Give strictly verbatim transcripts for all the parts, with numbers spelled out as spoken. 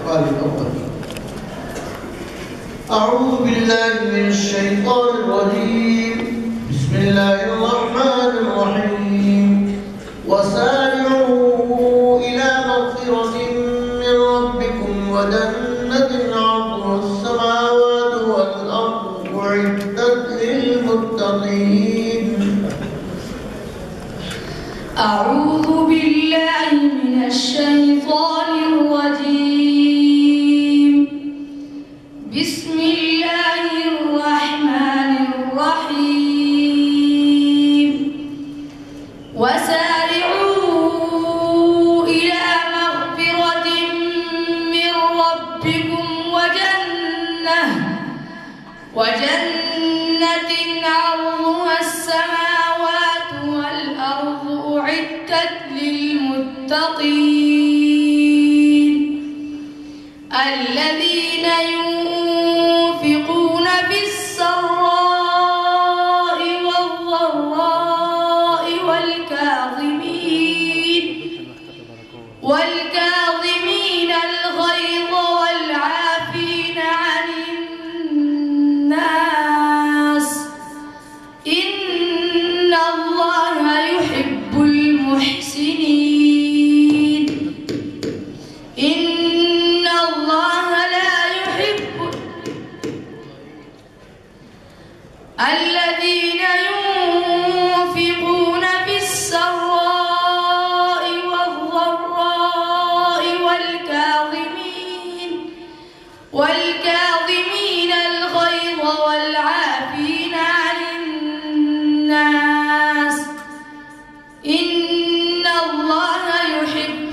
السؤال الأول. أعوذ بالله من الشيطان الرجيم. بسم الله الرحمن الرحيم. وسارعوا إلى مغفرة من ربكم وجنة عرضها السماوات والأرض أعدت للمتقين. أعوذ بالله من الشيطان الرجيم. بسم الله الرحمن الرحيم. وسارعوا إلى مغفرة من ربكم وجنة وجنة عرضها السماوات والأرض أعدت للمتقين الذين ينفقون في السراء والضراء والكاظمين والكاظمين الغيظ والعافين عن الناس إن الله يحب المحسنين. إن الله لا يحب الذين ينفقون في السراء والضراء والكاظمين والكاظمين الغيظ والعافين عن الناس إن الله يحب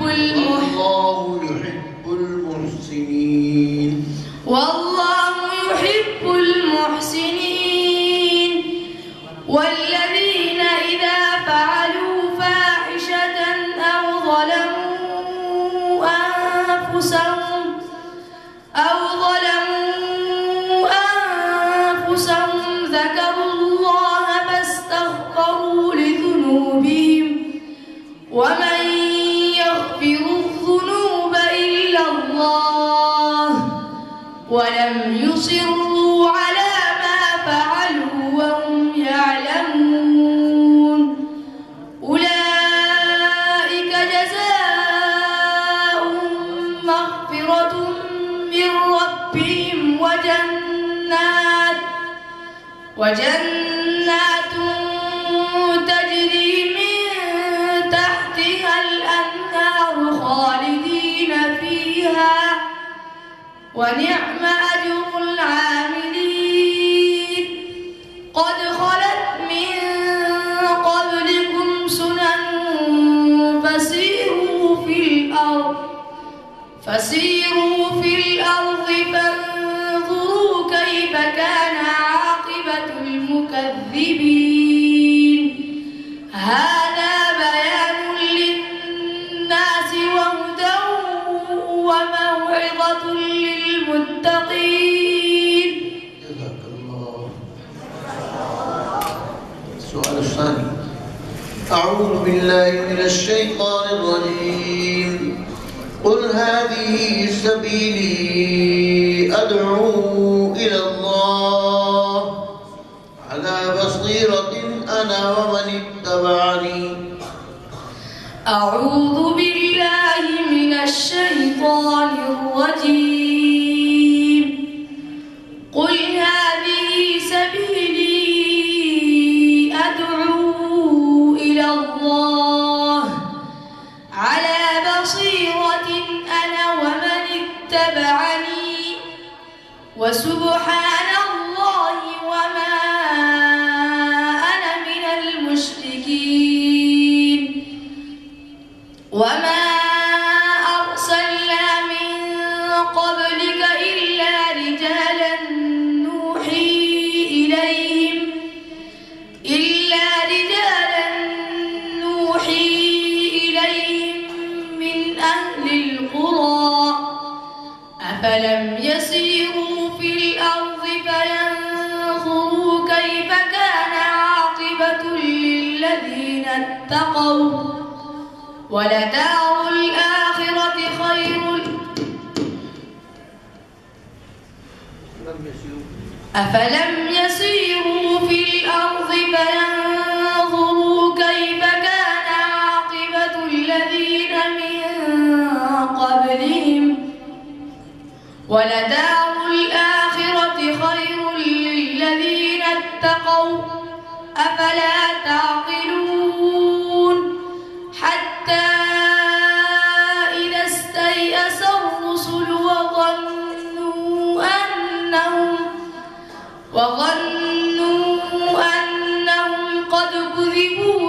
المحسنين. والله يحب المحسنين. والذين إذا فعلوا فاحشة أو ظلموا أنفسهم أو ظلموا أنفسهم ذكروا الله فاستغفروا لذنوبهم ومن يغفر الذنوب إلا الله ولم يصروا على ما فعلوا وهم يعلمون أولئك جزاؤهم مغفرة من ربهم وجنات وجنات تجري من تحتها الأنهار خالدين فيها ونعم أجر العاملين. قد خلت من قبلكم سنن فسيروا في الأرض فسيروا في الأرض فانظروا كيف كان عاقبة المكذبين. هذا بيان للناس وهدى وموعظة للمتقين. جزاك الله. السؤال الثاني. أعوذ بالله من الشيطان الرجيم. قل هذه سبيلي أدعو إلى الله على بصيرة أنا ومن اتبعني. أعوذ بالله من الشيطان الرجيم. قل هذه سبيلي أدعو إلى الله على بصيرة أنا ومن اتبعني وسبحان الله وما أنا من المشركين. وما أرسلنا من قبلك إلا رجالا نوحي إليهم إلا رجالا نوحي إليهم من أهل القرى أفلم يسيروا في الأرض فينظروا كيف كان عاقبة للذين اتقوا ولدار الآخرة خير أفلم يسيروا في الأرض فينظروا كيف كان عاقبة الذين من قبلهم ولدار الآخرة خير للذين اتقوا أفلا تعقلون حتى إذا استيأس الرسل وظنوا أنهم وظنوا أنهم قد كذبوا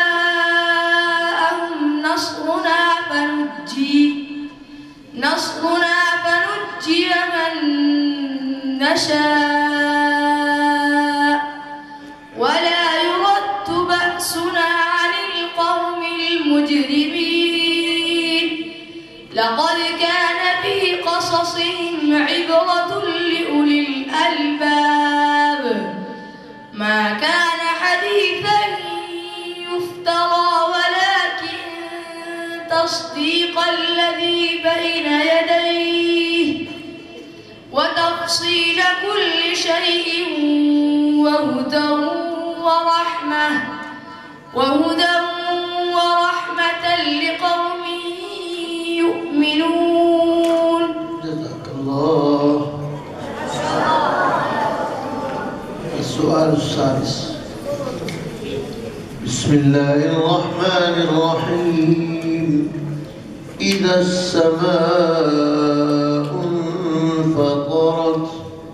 جاءهم نصرنا فنجي نصرنا فنجي من نشاء ولا يرد بأسنا عن القوم المجرمين لقد كان في قصصهم عبرة لأولي الألباب ما كان حديثا يفترى ولكن تصديق الذي بين يديه وتفصيل كل شيء وهدى ورحمة وهدى ورحمة لقوم يؤمنون. جزاك الله. السؤال السادس. بسم الله الرحمن الرحيم. إذا السماء انفطرت.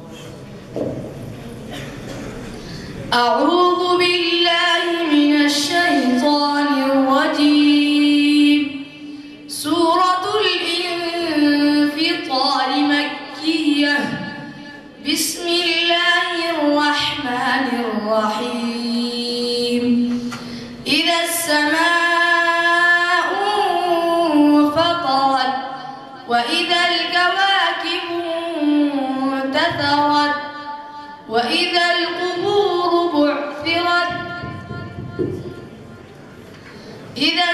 أعوذ بالله من الشيطان الرجيم. سورة الانفطار مكية. بسم الله الرحمن الرحيم. إذا السماء انفطرت وإذا الكواكب انتثرت وإذا القبور بعثرت. إذا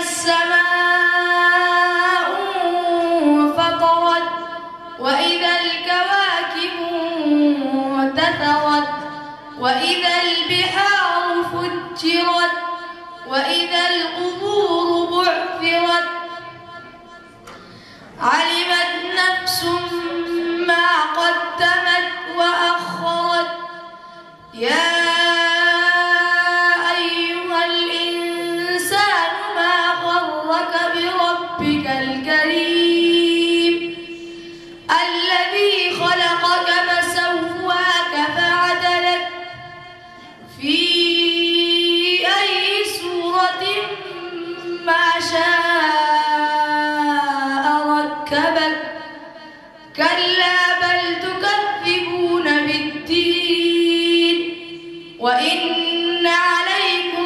السماء انفطرت وإذا الكواكب انتثرت وإذا البحار فجرت وإذا القبور بعثرت. علمت نفس ما قدمت وأخرت. يا أيها الإنسان ما غرك بربك الكريم الذي خلقك فسواك فعدلك في أي سورة ما شاء ركبك. كلا بل تكذبون بالدين وإن عليكم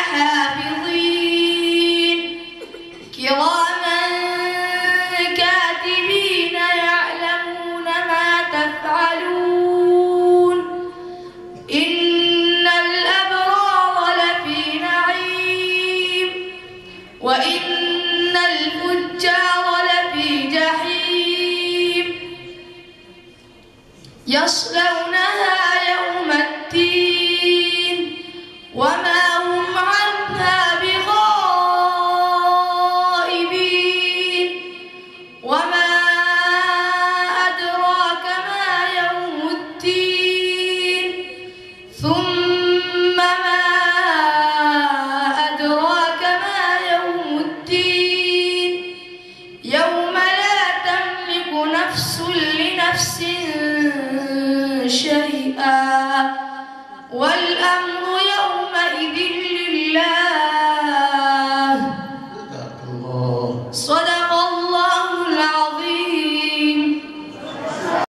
لحافظين كراما كاتبين يعلمون ما تفعلون. إن الأبرار لفي نعيم وإن الفجار لفي جحيم يصلونها يوم الدين وما هم عنها بغائبين. وما أدراك ما يوم الدين ثم ما أدراك ما يوم الدين يوم لا تملك نفس لنفس شيئا